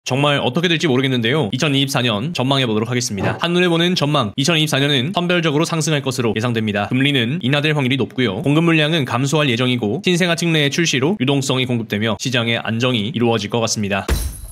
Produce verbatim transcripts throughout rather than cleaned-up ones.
정말 어떻게 될지 모르겠는데요. 이천이십사 년 전망해보도록 하겠습니다. 한눈에 보는 전망, 이천이십사 년은 선별적으로 상승할 것으로 예상됩니다. 금리는 인하될 확률이 높고요. 공급 물량은 감소할 예정이고 신생아 특례의 출시로 유동성이 공급되며 시장의 안정이 이루어질 것 같습니다.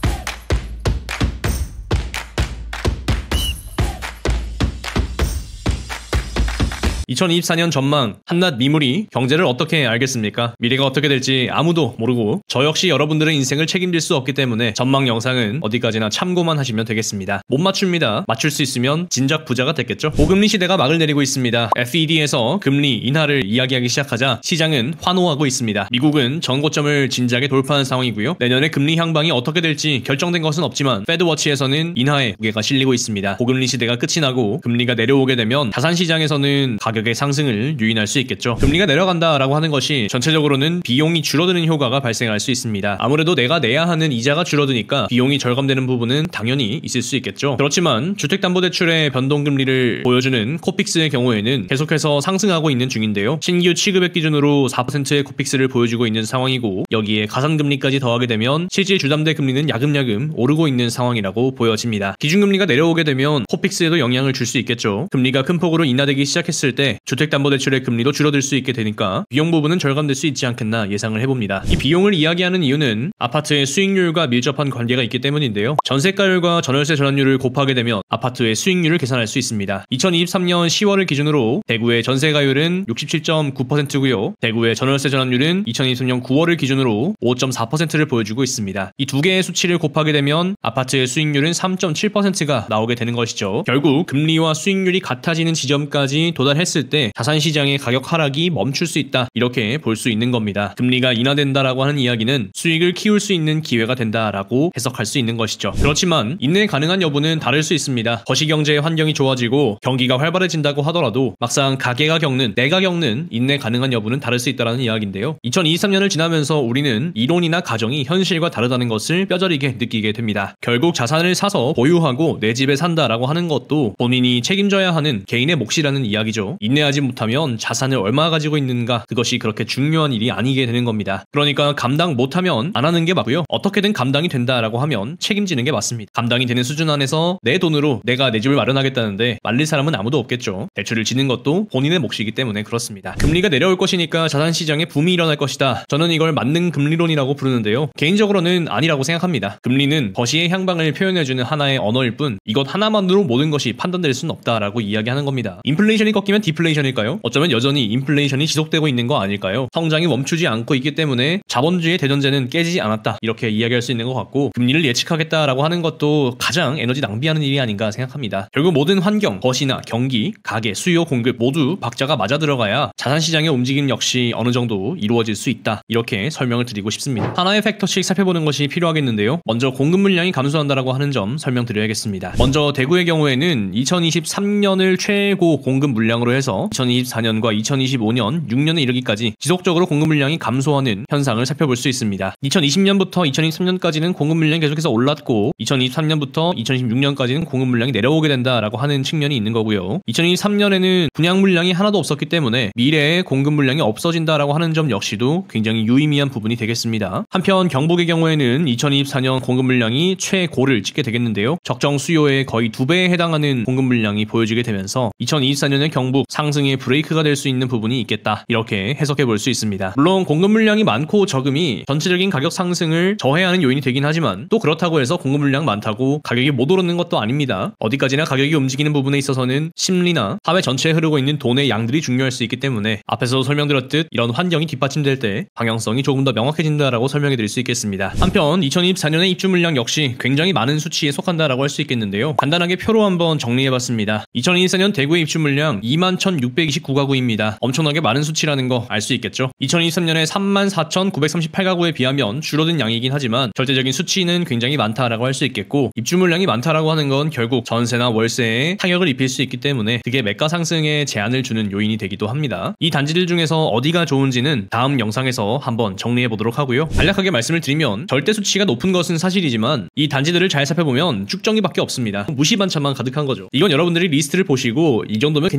이천이십사 년 전망, 한낱 미물이 경제를 어떻게 알겠습니까? 미래가 어떻게 될지 아무도 모르고 저 역시 여러분들의 인생을 책임질 수 없기 때문에 전망 영상은 어디까지나 참고만 하시면 되겠습니다. 못 맞춥니다. 맞출 수 있으면 진작 부자가 됐겠죠? 고금리 시대가 막을 내리고 있습니다. 에프이디에서 금리 인하를 이야기하기 시작하자 시장은 환호하고 있습니다. 미국은 전고점을 진작에 돌파한 상황이고요. 내년에 금리 향방이 어떻게 될지 결정된 것은 없지만 패드워치에서는 인하에 무게가 실리고 있습니다. 고금리 시대가 끝이 나고 금리가 내려오게 되면 자산시장에서는 가격 가격의 상승을 유인할 수 있겠죠. 금리가 내려간다라고 하는 것이 전체적으로는 비용이 줄어드는 효과가 발생할 수 있습니다. 아무래도 내가 내야 하는 이자가 줄어드니까 비용이 절감되는 부분은 당연히 있을 수 있겠죠. 그렇지만 주택담보대출의 변동금리를 보여주는 코픽스의 경우에는 계속해서 상승하고 있는 중인데요. 신규 취급액 기준으로 사 퍼센트의 코픽스를 보여주고 있는 상황이고 여기에 가산금리까지 더하게 되면 실질 주담대 금리는 야금야금 오르고 있는 상황이라고 보여집니다. 기준금리가 내려오게 되면 코픽스에도 영향을 줄 수 있겠죠. 금리가 큰 폭으로 인하되기 시작했을 때 주택담보대출의 금리도 줄어들 수 있게 되니까 비용 부분은 절감될 수 있지 않겠나 예상을 해봅니다. 이 비용을 이야기하는 이유는 아파트의 수익률과 밀접한 관계가 있기 때문인데요. 전세가율과 전월세 전환율을 곱하게 되면 아파트의 수익률을 계산할 수 있습니다. 이천이십삼 년 시월을 기준으로 대구의 전세가율은 육십칠 점 구 퍼센트고요. 대구의 전월세 전환율은 이천이십삼 년 구월을 기준으로 오 점 사 퍼센트를 보여주고 있습니다. 이 두 개의 수치를 곱하게 되면 아파트의 수익률은 삼 점 칠 퍼센트가 나오게 되는 것이죠. 결국 금리와 수익률이 같아지는 지점까지 도달했을 때 자산시장의 가격 하락이 멈출 수 있다 이렇게 볼 수 있는 겁니다. 금리가 인하된다라고 하는 이야기는 수익을 키울 수 있는 기회가 된다라고 해석할 수 있는 것이죠. 그렇지만 인내 가능한 여부는 다를 수 있습니다. 거시경제의 환경이 좋아지고 경기가 활발해진다고 하더라도 막상 가게가 겪는 내가 겪는 인내 가능한 여부는 다를 수 있다는 이야기인데요. 이천이십삼 년을 지나면서 우리는 이론이나 가정이 현실과 다르다는 것을 뼈저리게 느끼게 됩니다. 결국 자산을 사서 보유하고 내 집에 산다라고 하는 것도 본인이 책임져야 하는 개인의 몫이라는 이야기죠. 인내하지 못하면 자산을 얼마 가지고 있는가 그것이 그렇게 중요한 일이 아니게 되는 겁니다. 그러니까 감당 못하면 안 하는 게 맞고요. 어떻게든 감당이 된다라고 하면 책임지는 게 맞습니다. 감당이 되는 수준 안에서 내 돈으로 내가 내 집을 마련하겠다는데 말릴 사람은 아무도 없겠죠. 대출을 지는 것도 본인의 몫이기 때문에 그렇습니다. 금리가 내려올 것이니까 자산시장에 붐이 일어날 것이다. 저는 이걸 만능 금리론이라고 부르는데요. 개인적으로는 아니라고 생각합니다. 금리는 거시의 향방을 표현해주는 하나의 언어일 뿐 이것 하나만으로 모든 것이 판단될 수는 없다라고 이야기하는 겁니다. 인플레이션이 꺾이면 디플레이션일까요? 어쩌면 여전히 인플레이션이 지속되고 있는 거 아닐까요? 성장이 멈추지 않고 있기 때문에 자본주의의 대전제는 깨지지 않았다 이렇게 이야기할 수 있는 것 같고 금리를 예측하겠다라고 하는 것도 가장 에너지 낭비하는 일이 아닌가 생각합니다. 결국 모든 환경, 거시나 경기, 가계, 수요, 공급 모두 박자가 맞아 들어가야 자산시장의 움직임 역시 어느 정도 이루어질 수 있다 이렇게 설명을 드리고 싶습니다. 하나의 팩터씩 살펴보는 것이 필요하겠는데요. 먼저 공급 물량이 감소한다라고 하는 점 설명드려야겠습니다. 먼저 대구의 경우에는 이천이십삼 년을 최고 공급 물량으로 해서 이천이십사 년과 이천이십오 년 육 년에 이르기까지 지속적으로 공급 물량이 감소하는 현상을 살펴볼 수 있습니다. 이천이십 년부터 이천이십삼 년까지는 공급 물량이 계속해서 올랐고 이천이십삼 년부터 이천이십육 년까지는 공급 물량이 내려오게 된다라고 하는 측면이 있는 거고요. 이천이십삼 년에는 분양 물량이 하나도 없었기 때문에 미래에 공급 물량이 없어진다라고 하는 점 역시도 굉장히 유의미한 부분이 되겠습니다. 한편 경북의 경우에는 이천이십사 년 공급 물량이 최고를 찍게 되겠는데요. 적정 수요의 거의 두 배에 해당하는 공급 물량이 보여지게 되면서 이천이십사 년에 경북 상승의 브레이크가 될 수 있는 부분이 있겠다 이렇게 해석해 볼 수 있습니다. 물론 공급 물량이 많고 적음이 전체적인 가격 상승을 저해하는 요인이 되긴 하지만 또 그렇다고 해서 공급 물량 많다고 가격이 못 오르는 것도 아닙니다. 어디까지나 가격이 움직이는 부분에 있어서는 심리나 사회 전체에 흐르고 있는 돈의 양들이 중요할 수 있기 때문에 앞에서 설명드렸듯 이런 환경이 뒷받침될 때 방향성이 조금 더 명확해진다라고 설명해 드릴 수 있겠습니다. 한편 이천이십사 년의 입주 물량 역시 굉장히 많은 수치에 속한다라고 할 수 있겠는데요. 간단하게 표로 한번 정리해봤습니다. 이천이십사 년 대구의 입주 물량 이만 천육백이십구 가구입니다. 엄청나게 많은 수치라는 거 알 수 있겠죠. 이천이십삼 년에 삼만 사천구백삼십팔 가구에 비하면 줄어든 양이긴 하지만 절대적인 수치는 굉장히 많다라고 할 수 있겠고 입주 물량이 많다라고 하는 건 결국 전세나 월세에 타격을 입힐 수 있기 때문에 그게 매가 상승에 제한을 주는 요인이 되기도 합니다. 이 단지들 중에서 어디가 좋은지는 다음 영상에서 한번 정리해 보도록 하고요. 간략하게 말씀을 드리면 절대 수치가 높은 것은 사실이지만 이 단지들을 잘 살펴보면 축정이밖에 없습니다. 무시반찬만 가득한 거죠. 이건 여러분들이 리스트를 보시고 이 정도면 괜찮지 않을까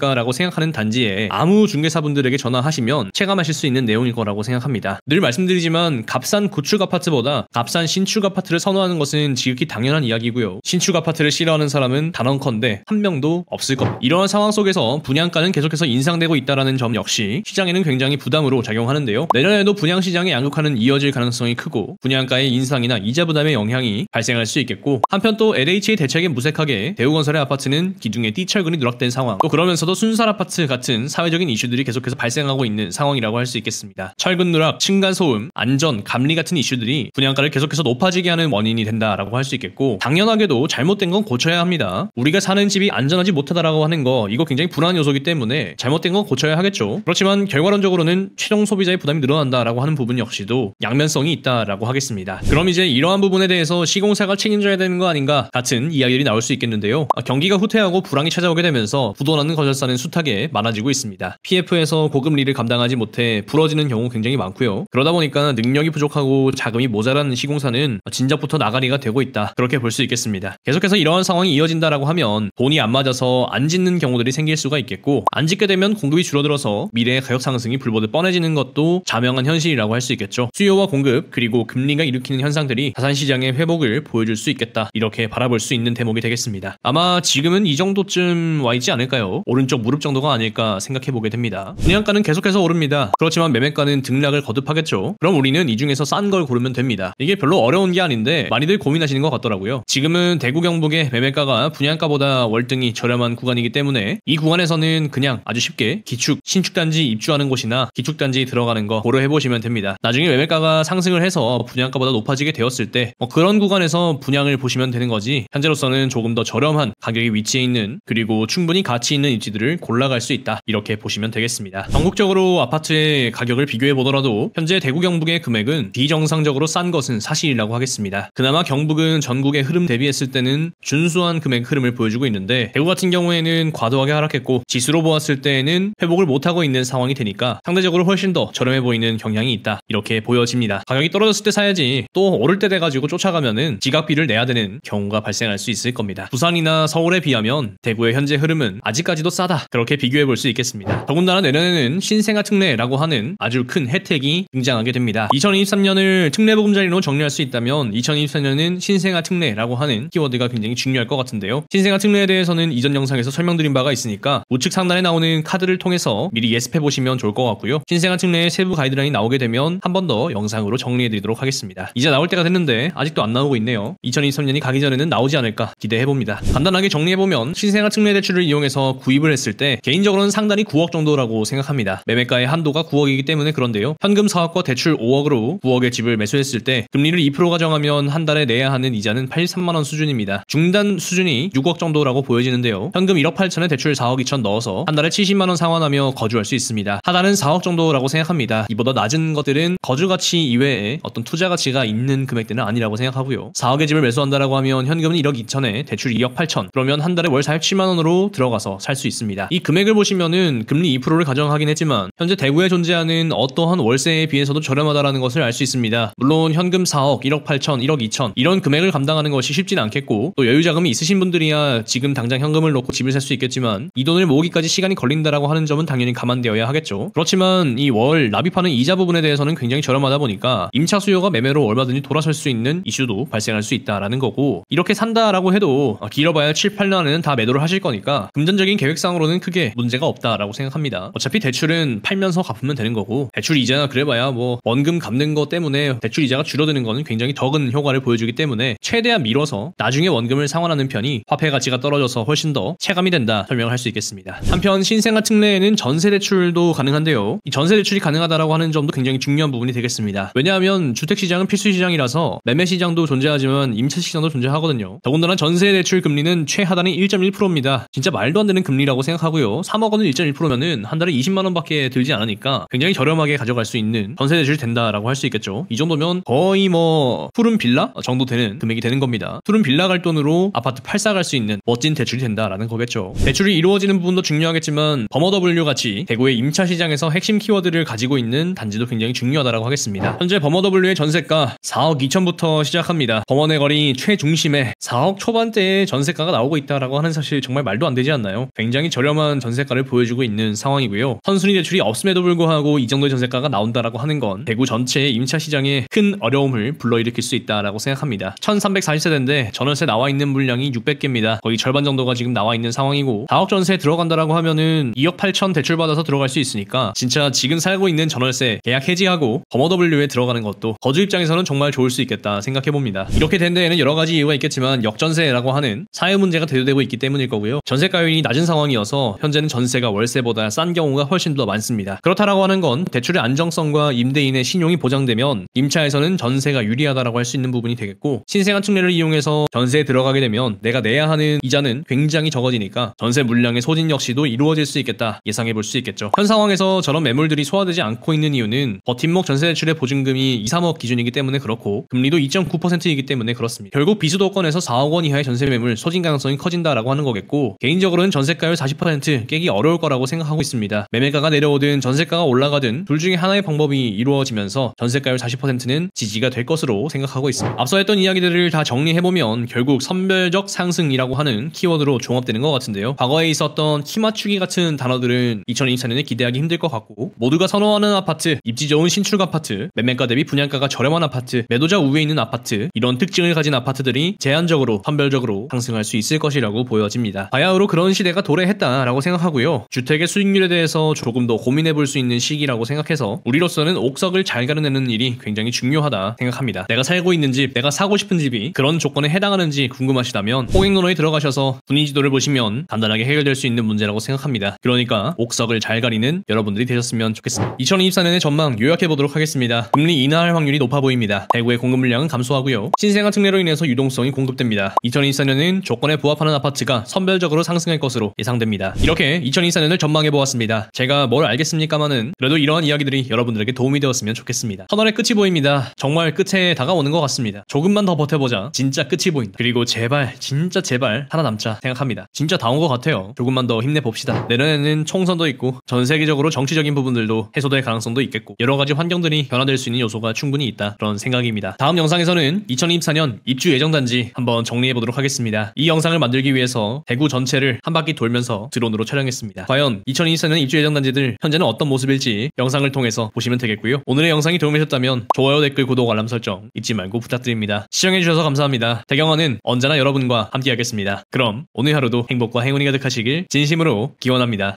않을까라고 생각하는 단지에 아무 중개사분들에게 전화하시면 체감하실 수 있는 내용일 거라고 생각합니다. 늘 말씀드리지만 값싼 구축 아파트보다 값싼 신축 아파트를 선호하는 것은 지극히 당연한 이야기고요. 신축 아파트를 싫어하는 사람은 단언컨대 한 명도 없을 겁니다. 이러한 상황 속에서 분양가는 계속해서 인상되고 있다는 점 역시 시장에는 굉장히 부담으로 작용하는데요. 내년에도 분양시장의 양극화는 이어질 가능성이 크고 분양가의 인상이나 이자 부담의 영향이 발생할 수 있겠고, 한편 또 엘에이치의 대책에 무색하게 대우건설의 아파트는 기둥에 띠철근이 누락된 상황, 또 그러면서도 순살 아파트 같은 사회적인 이슈들이 계속해서 발생하고 있는 상황이라고 할 수 있겠습니다. 철근 누락, 층간소음, 안전, 감리 같은 이슈들이 분양가를 계속해서 높아지게 하는 원인이 된다라고 할 수 있겠고, 당연하게도 잘못된 건 고쳐야 합니다. 우리가 사는 집이 안전하지 못하다라고 하는 거, 이거 굉장히 불안 요소이기 때문에 잘못된 건 고쳐야 하겠죠. 그렇지만 결과론적으로는 최종 소비자의 부담이 늘어난다라고 하는 부분 역시도 양면성이 있다라고 하겠습니다. 그럼 이제 이러한 부분에 대해서 시공사가 책임져야 되는 거 아닌가 같은 이야기들이 나올 수 있겠는데요. 경기가 후퇴하고 불황이 찾아오게 되면서 부도나는 건설사는 숱하게 많아지고 있습니다. 피에프에서 고금리를 감당하지 못해 부러지는 경우 굉장히 많고요. 그러다 보니까 능력이 부족하고 자금이 모자란 시공사는 진작부터 나가리가 되고 있다, 그렇게 볼 수 있겠습니다. 계속해서 이러한 상황이 이어진다라고 하면 돈이 안 맞아서 안 짓는 경우들이 생길 수가 있겠고, 안 짓게 되면 공급이 줄어들어서 미래의 가격 상승이 불보듯 뻔해지는 것도 자명한 현실이라고 할 수 있겠죠. 수요와 공급 그리고 금리가 일으키는 현상들이 자산시장의 회복을 보여줄 수 있겠다, 이렇게 바라볼 수 있는 대목이 되겠습니다. 아마 지금은 이 정도쯤 와 있지 않을까요? 오른쪽 무릎 정도가 아닐까 생각해보게 됩니다. 분양가는 계속해서 오릅니다. 그렇지만 매매가는 등락을 거듭하겠죠. 그럼 우리는 이 중에서 싼 걸 고르면 됩니다. 이게 별로 어려운 게 아닌데 많이들 고민하시는 것 같더라고요. 지금은 대구 경북의 매매가가 분양가보다 월등히 저렴한 구간이기 때문에 이 구간에서는 그냥 아주 쉽게 기축, 신축단지 입주하는 곳이나 기축단지 들어가는 거 고려해보시면 됩니다. 나중에 매매가가 상승을 해서 분양가보다 높아지게 되었을 때 뭐 그런 구간에서 분양을 보시면 되는 거지, 현재로서는 조금 더 저렴한 가격의 위치에 있는 그리고 충분히 가치 있는 입지들을 골라갈 수 있다, 이렇게 보시면 되겠습니다. 전국적으로 아파트의 가격을 비교해 보더라도 현재 대구 경북의 금액은 비정상적으로 싼 것은 사실이라고 하겠습니다. 그나마 경북은 전국의 흐름 대비했을 때는 준수한 금액 흐름을 보여주고 있는데, 대구 같은 경우에는 과도하게 하락했고 지수로 보았을 때에는 회복을 못하고 있는 상황이 되니까 상대적으로 훨씬 더 저렴해 보이는 경향이 있다, 이렇게 보여집니다. 가격이 떨어졌을 때 사야지 또 오를 때 돼가지고 쫓아가면은 지각비를 내야 되는 경우가 발생할 수 있을 겁니다. 부산이나 서울에 비하면 대구의 현재 흐름은 아직까지도 싸다, 그렇게 비교해 볼 수 있겠습니다. 더군다나 내년에는 신생아 특례라고 하는 아주 큰 혜택이 등장하게 됩니다. 이천이십삼 년을 특례보금자리로 정리할 수 있다면 이천이십사 년은 신생아 특례라고 하는 키워드가 굉장히 중요할 것 같은데요. 신생아 특례에 대해서는 이전 영상에서 설명드린 바가 있으니까 우측 상단에 나오는 카드를 통해서 미리 예습해 보시면 좋을 것 같고요. 신생아 특례의 세부 가이드라인이 나오게 되면 한 번 더 영상으로 정리해 드리도록 하겠습니다. 이제 나올 때가 됐는데 아직도 안 나오고 있네요. 이천이십삼 년이 가기 전에는 나오지 않을까 기대해 봅니다. 간단하게 정리해 보면 신생아 특례 대출을 이용해서 구입을 했을 때 개인적으로는 상단이 구억 정도라고 생각합니다. 매매가의 한도가 구억이기 때문에 그런데요. 현금 사억과 대출 오억으로 구억의 집을 매수했을 때 금리를 이 퍼센트 가정하면 한 달에 내야 하는 이자는 팔십삼만 원 수준입니다. 중단 수준이 육억 정도라고 보여지는데요. 현금 일억 팔천에 대출 사억 이천 넣어서 한 달에 칠십만 원 상환하며 거주할 수 있습니다. 하단은 사억 정도라고 생각합니다. 이보다 낮은 것들은 거주 가치 이외에 어떤 투자 가치가 있는 금액들은 아니라고 생각하고요. 사억의 집을 매수한다라고 하면 현금은 일억 이천에 대출 이억 팔천, 그러면 한 달에 월 사십칠만 원으로 들어가서 살 수 있습니다. 이 금액을 보시면은 금리 이 퍼센트를 가정하긴 했지만 현재 대구에 존재하는 어떠한 월세에 비해서도 저렴하다라는 것을 알 수 있습니다. 물론 현금 사억, 일억 팔천, 일억 이천 이런 금액을 감당하는 것이 쉽지는 않겠고, 또 여유 자금이 있으신 분들이야 지금 당장 현금을 놓고 집을 살 수 있겠지만 이 돈을 모으기까지 시간이 걸린다라고 하는 점은 당연히 감안되어야 하겠죠. 그렇지만 이 월 납입하는 이자 부분에 대해서는 굉장히 저렴하다 보니까 임차 수요가 매매로 얼마든지 돌아설 수 있는 이슈도 발생할 수 있다라는 거고, 이렇게 산다라고 해도 길어봐야 칠, 팔 년 안에는 다 매도를 하실 거니까 금전적인 계획상으로는 크게 문제가 없다라고 생각합니다. 어차피 대출은 팔면서 갚으면 되는 거고, 대출 이자나 그래봐야 뭐 원금 갚는 거 때문에 대출 이자가 줄어드는 거는 굉장히 적은 효과를 보여주기 때문에 최대한 미뤄서 나중에 원금을 상환하는 편이 화폐 가치가 떨어져서 훨씬 더 체감이 된다, 설명을 할 수 있겠습니다. 한편 신생아 특례에는 전세 대출도 가능한데요. 이 전세 대출이 가능하다라고 하는 점도 굉장히 중요한 부분이 되겠습니다. 왜냐하면 주택시장은 필수 시장이라서 매매 시장도 존재하지만 임차 시장도 존재하거든요. 더군다나 전세 대출 금리는 최하단이 일 점 일 퍼센트입니다. 진짜 말도 안 되는 금리라고 생각하고요. 삼억 원은 일 점 일 퍼센트면은 한 달에 이십만 원밖에 들지 않으니까 굉장히 저렴하게 가져갈 수 있는 전세 대출이 된다라고 할 수 있겠죠. 이 정도면 거의 뭐 푸른 빌라 정도 되는 금액이 되는 겁니다. 푸른 빌라 갈 돈으로 아파트 팔사 갈 수 있는 멋진 대출이 된다라는 거겠죠. 대출이 이루어지는 부분도 중요하겠지만 범어더블유 같이 대구의 임차 시장에서 핵심 키워드를 가지고 있는 단지도 굉장히 중요하다라고 하겠습니다. 현재 범어더블유의 전세가 사억 이천부터 시작합니다. 범어내 거리 최중심에 사억 초반대의 전세가가 나오고 있다라고 하는 사실 정말 말도 안 되지 않나요? 굉장히 저렴한 전세가를 보여주고 있는 상황이고요. 선순위 대출이 없음에도 불구하고 이 정도의 전세가가 나온다라고 하는 건 대구 전체의 임차 시장에 큰 어려움을 불러일으킬 수 있다라고 생각합니다. 천삼백사십 세대인데 전월세 나와 있는 물량이 육백 개입니다. 거의 절반 정도가 지금 나와 있는 상황이고 사억 전세 들어간다라고 하면은 이억 팔천 대출 받아서 들어갈 수 있으니까 진짜 지금 살고 있는 전월세 계약 해지하고 범어더블유에 들어가는 것도 거주 입장에서는 정말 좋을 수 있겠다 생각해봅니다. 이렇게 된 데에는 여러 가지 이유가 있겠지만 역전세라고 하는 사유 문제가 대두되고 있기 때문일 거고요. 전세가율이 낮은 상황이어서 현재는 전세가 월세보다 싼 경우가 훨씬 더 많습니다. 그렇다라고 하는 건 대출의 안정성과 임대인의 신용이 보장되면 임차에서는 전세가 유리하다라고 할 수 있는 부분이 되겠고, 신생아 특례를 이용해서 전세에 들어가게 되면 내가 내야 하는 이자는 굉장히 적어지니까 전세 물량의 소진 역시도 이루어질 수 있겠다 예상해 볼 수 있겠죠. 현 상황에서 저런 매물들이 소화되지 않고 있는 이유는 버팀목 전세 대출의 보증금이 이, 삼억 기준이기 때문에 그렇고 금리도 이 점 구 퍼센트이기 때문에 그렇습니다. 결국 비수도권에서 사억 원 이하의 전세 매물 소진 가능성이 커진다라고 하는 거겠고, 개인적으로는 전세가율 사십 퍼센트 깨기 어려울 거라고 생각하고 있습니다. 매매가가 내려오든 전세가가 올라가든 둘 중에 하나의 방법이 이루어지면서 전세가율 사십 퍼센트는 지지가 될 것으로 생각하고 있습니다. 앞서 했던 이야기들을 다 정리해보면 결국 선별적 상승이라고 하는 키워드로 종합되는 것 같은데요. 과거에 있었던 키 맞추기 같은 단어들은 이천이십사 년에 기대하기 힘들 것 같고, 모두가 선호하는 아파트, 입지 좋은 신축 아파트, 매매가 대비 분양가가 저렴한 아파트, 매도자 우위에 있는 아파트, 이런 특징을 가진 아파트들이 제한적으로 선별적으로 상승할 수 있을 것이라고 보여집니다. 바야흐로 그런 시대가 도래했다라고 생각하고요. 주택의 수익률에 대해서 조금 더 고민해볼 수 있는 시기라고 생각해서 우리로서는 옥석을 잘 가려내는 일이 굉장히 중요하다 생각합니다. 내가 살고 있는 집, 내가 사고 싶은 집이 그런 조건에 해당하는지 궁금하시다면 호갱노노에 들어가셔서 분위지도를 보시면 간단하게 해결될 수 있는 문제라고 생각합니다. 그러니까 옥석을 잘 가리는 여러분들이 되셨으면 좋겠습니다. 이천이십사 년의 전망 요약해보도록 하겠습니다. 금리 인하할 확률이 높아 보입니다. 대구의 공급 물량은 감소하고요. 신생아 특례로 인해서 유동성이 공급됩니다. 이천이십사 년은 조건에 부합하는 아파트가 선별적으로 상승할 것으로 예상됩니다. 이렇게 이천이십사 년을 전망해보았습니다. 제가 뭘 알겠습니까마는 그래도 이러한 이야기들이 여러분들에게 도움이 되었으면 좋겠습니다. 터널의 끝이 보입니다. 정말 끝에 다가오는 것 같습니다. 조금만 더 버텨보자. 진짜 끝이 보인다. 그리고 제발 진짜 제발 살아남자 생각합니다. 진짜 다 온 것 같아요. 조금만 더 힘내봅시다. 내년에는 총선도 있고 전 세계적으로 정치적인 부분들도 해소될 가능성도 있겠고 여러가지 환경들이 변화될 수 있는 요소가 충분히 있다, 그런 생각입니다. 다음 영상에서는 이천이십사 년 입주 예정단지 한번 정리해보도록 하겠습니다. 이 영상을 만들기 위해서 대구 전체를 한 바퀴 돌면서 드론으로 촬영했습니다. 과연 이천이십사 년 입주 예정단지들 현재는 어떤 모습일지 영상을 통해서 보시면 되겠고요. 오늘의 영상이 도움이 되셨다면 좋아요, 댓글, 구독, 알람 설정 잊지 말고 부탁드립니다. 시청해주셔서 감사합니다. 대경화는 언제나 여러분과 함께하겠습니다. 그럼 오늘 하루도 행복과 행운이 가득하시길 진심으로 기원합니다.